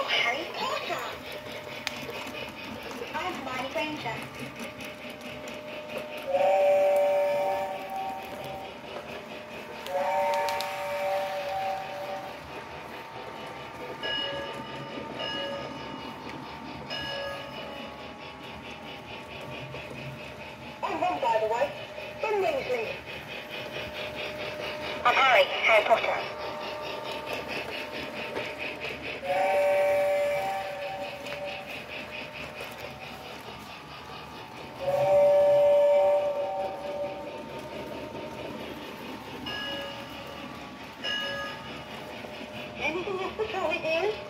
Harry Potter. I'm Hermione Granger. I'm Ron, by the way. Ron Weasley. I'm Harry Potter. Anything else to tell me, dear?